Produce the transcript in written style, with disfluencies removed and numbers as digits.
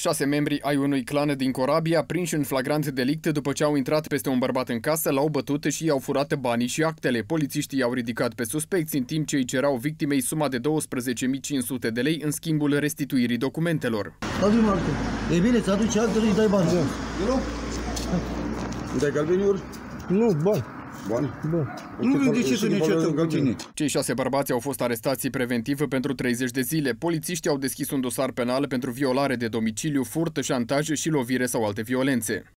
6 membri ai unui clan din Corabia, prinși în flagrant delict după ce au intrat peste un bărbat în casă, l-au bătut și i-au furat banii și actele. Polițiștii i-au ridicat pe suspecți, în timp ce îi cerau victimei suma de 12.500 de lei în schimbul restituirii documentelor. Adu-mi acte. E bine, ți aduci actele, îi dai bani. Îmi dai galbeniuri? Nu, bani. Bani? Bani. Nu de ce să ne certăm cu tine? Cei 6 bărbați au fost arestați preventiv pentru 30 de zile. Polițiștii au deschis un dosar penal pentru violare de domiciliu, furt, șantaj și lovire sau alte violențe.